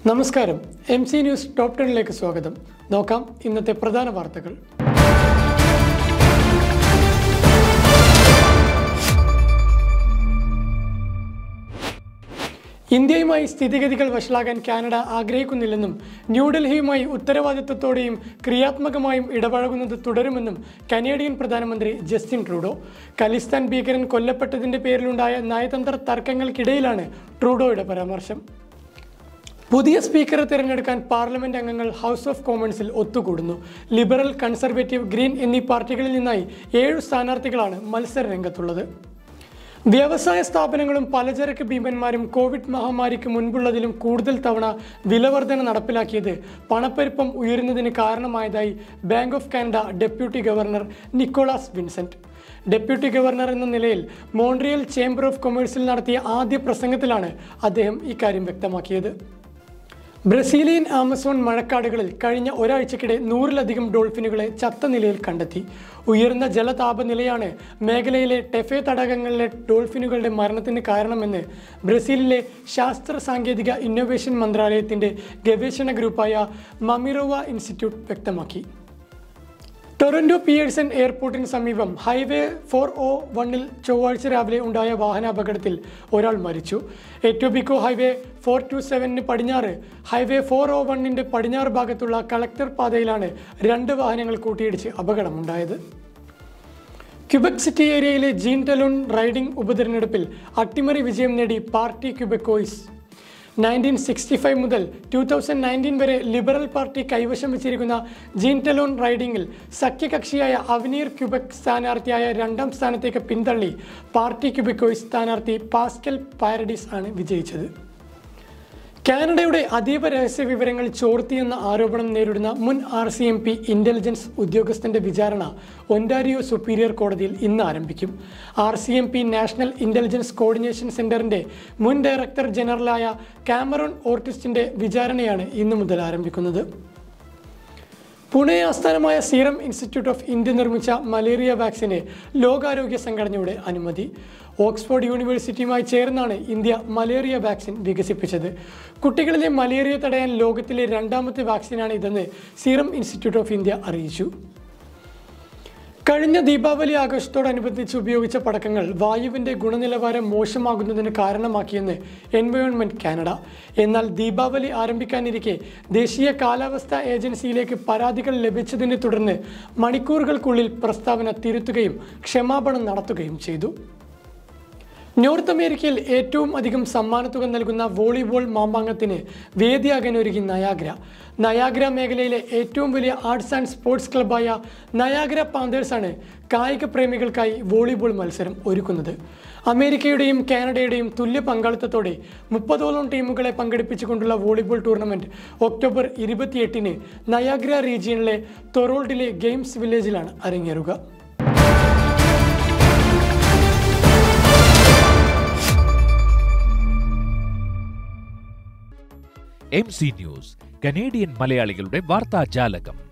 നമസ്കാരം mcnews top 10 ലേക്ക് സ്വാഗതം. നോക്കാം ഇന്നത്തെ പ്രധാന വാർത്തകൾ. ഇന്ത്യയുമായി സ്ഥിതിഗതികൾ വഷളാകാൻ കാനഡ ആഗ്രഹിക്കുന്നില്ലെന്നും ന്യൂഡൽഹിയുമായി ഉത്തരവാദിത്വത്തോടെയും ക്രിയാത്മകമായും ഇടപഴകുന്നത് തുടരുമെന്നും കനേഡിയൻ പ്രധാനമന്ത്രി ജസ്റ്റിൻ ട്രൂഡോ. ഖലിസ്ഥാൻ ഭീകരൻ കൊല്ലപ്പെട്ടതിന്റെ പേരിലുണ്ടായ നയതന്ത്ര തർക്കങ്ങൾക്കിടയിലാണ് ട്രൂഡോയുടെ പരാമർശം. പുതിയ സ്പീക്കറെ തിരഞ്ഞെടുക്കാൻ പാർലമെന്റ് അംഗങ്ങൾ ഹൗസ് ഓഫ് കോമൺസിൽ ഒത്തുകൂടുന്നു. ലിബറൽ, കൺസർവേറ്റീവ്, ഗ്രീൻ എന്നീ പാർട്ടികളിൽ നിന്നായി 7 സ്ഥാനാർത്ഥികളാണ് മത്സര രംഗത്തുള്ളത്. വ്യവസായ സ്ഥാപനങ്ങളും പലചരക്ക് ഭീമന്മാരും കോവിഡ് മഹാമാരിക്ക് മുൻപുള്ളതിലും കൂടുതൽ തവണ വിലവർധന നടപ്പിലാക്കിയത് പണപ്പെരുപ്പം ഉയരുന്നതിന് കാരണമായതായി bank of Canada deputy governor Nicholas Vincent. Deputy governor എന്ന നിലയിൽ മോൺട്രിയൽ ചേംബർ ഓഫ് കൊമേഴ്സിൽ നടത്തിയ ആദ്യ പ്രസംഗത്തിലാണ് അദ്ദേഹം ഇക്കാര്യം വ്യക്തമാക്കിയത്. ബ്രസീലിയൻ ആമസോൺ മഴക്കാടുകളിൽ കഴിഞ്ഞ ഒരാഴ്ചക്കിടെ 100-ലധികം ഡോൾഫിനുകളെ ചത്ത നിലയിൽ കണ്ടെത്തി. ഉയർന്ന ജലതാപനിലയാണ് മേഖലയിലെ ടെഫെ തടാകങ്ങളിലെ ഡോൾഫിനുകളുടെ മരണത്തിന് കാരണമെന്ന് ബ്രസീലിലെ ശാസ്ത്ര സാങ്കേതിക ഇന്നൊവേഷൻ മന്ത്രാലയത്തിൻ്റെ ഗവേഷണ ഗ്രൂപ്പായ മമിറോവ ഇൻസ്റ്റിറ്റ്യൂട്ട് വ്യക്തമാക്കി. ടൊറന്റോ പിയേഴ്സൺ എയർപോർട്ടിന് സമീപം ഹൈവേ 401-ൽ ചൊവ്വാഴ്ച രാവിലെ ഉണ്ടായ വാഹനാപകടത്തിൽ ഒരാൾ മരിച്ചു. എറ്റോബിക്കോ ഹൈവേ 427-ന് പടിഞ്ഞാറ് ഹൈവേ 401-ന്റെ പടിഞ്ഞാറ് ഭാഗത്തുള്ള കളക്ടർ പാതയിലാണ് 2 വാഹനങ്ങൾ കൂട്ടിയിടിച്ച് അപകടമുണ്ടായത്. ക്യൂബെക് സിറ്റി ഏരിയയിലെ ജീൻ ടെലോൺ റൈഡിംഗ് ഉപതെരഞ്ഞെടുപ്പിൽ അട്ടിമറി വിജയം നേടി പാർട്ടി ക്യൂബെക്കോയ്സ്. 1965 മുതൽ 2019 വരെ ലിബറൽ പാർട്ടി കൈവശം വെച്ചിരിക്കുന്ന ജീൻ ടെലോൺ റൈഡിംഗിൽ സഖ്യകക്ഷിയായ അവനീർ ക്യൂബെക് സ്ഥാനാർത്ഥിയായ 2ാം സ്ഥാനത്തേക്ക് പിന്തള്ളി പാർട്ടി ക്യൂബെക്കോയ്സ് സ്ഥാനാർത്ഥി പാസ്കൽ പാരഡീസ് ആണ് വിജയിച്ചത്. കാനഡയുടെ അതീവ രഹസ്യ വിവരങ്ങൾ ചോർത്തിയെന്ന ആരോപണം നേരിടുന്ന മുൻ RCMP ഇന്റലിജൻസ് ഉദ്യോഗസ്ഥന്റെ വിചാരണ ഒന്റാരിയോ സുപ്പീരിയർ കോടതിയിൽ ഇന്ന് ആരംഭിക്കും. RCMP നാഷണൽ ഇന്റലിജൻസ് കോർഡിനേഷൻ സെന്ററിന്റെ മുൻ ഡയറക്ടർ ജനറലായ കാമറോൺ ഓർട്ടിസ്റ്റിന്റെ വിചാരണയാണ് ഇന്നു മുതൽ ആരംഭിക്കുന്നത്. പുണെ ആസ്ഥാനമായ സീറം ഇൻസ്റ്റിറ്റ്യൂട്ട് ഓഫ് ഇന്ത്യ നിർമ്മിച്ച മലേറിയ വാക്സിന് ലോകാരോഗ്യ സംഘടനയുടെ അനുമതി. ഓക്സ്ഫോർഡ് യൂണിവേഴ്സിറ്റിയുമായി ചേർന്നാണ് ഇന്ത്യ മലേറിയ വാക്സിൻ വികസിപ്പിച്ചത്. കുട്ടികളിലെ മലേറിയ തടയാൻ ലോകത്തിലെ 2ാമത്തെ വാക്സിനാണ് ഇതെന്ന് സീറം ഇൻസ്റ്റിറ്റ്യൂട്ട് ഓഫ് ഇന്ത്യ അറിയിച്ചു. കഴിഞ്ഞ ദീപാവലി ആഘോഷത്തോടനുബന്ധിച്ച് ഉപയോഗിച്ച പടക്കങ്ങൾ വായുവിൻ്റെ ഗുണനിലവാരം മോശമാകുന്നതിന് കാരണമാക്കിയെന്ന് എൻവയോൺമെൻറ്റ് കാനഡ. എന്നാൽ ദീപാവലി ആരംഭിക്കാനിരിക്കെ ദേശീയ കാലാവസ്ഥാ ഏജൻസിയിലേക്ക് പരാതികൾ ലഭിച്ചതിനെ തുടർന്ന് മണിക്കൂറുകൾക്കുള്ളിൽ പ്രസ്താവന തിരുത്തുകയും ക്ഷമാപണം നടത്തുകയും ചെയ്തു. നോർത്ത് അമേരിക്കയിൽ ഏറ്റവും അധികം സമ്മാനത്തുക നൽകുന്ന വോളിബോൾ മാമാങ്കത്തിന് വേദിയാകാനൊരുങ്ങി നയാഗ്ര മേഖലയിലെ ഏറ്റവും വലിയ ആർട്സ് ആൻഡ് സ്പോർട്സ് ക്ലബ്ബായ നയാഗ്ര പാന്തേഴ്സാണ് കായിക പ്രേമികൾക്കായി വോളിബോൾ മത്സരം ഒരുക്കുന്നത്. അമേരിക്കയുടെയും കാനഡയുടെയും തുല്യ പങ്കാളിത്തത്തോടെ 30ഓളം ടീമുകളെ പങ്കെടുപ്പിച്ചുകൊണ്ടുള്ള വോളിബോൾ ടൂർണമെൻറ്റ് ഒക്ടോബർ 28-ന് നയാഗ്ര റീജിയനിലെ തൊറോൾഡിലെ ഗെയിംസ് വില്ലേജിലാണ് അരങ്ങേറുക. MC ന്യൂസ്, കനേഡിയൻ മലയാളികളുടെ വാർത്താജാലകം.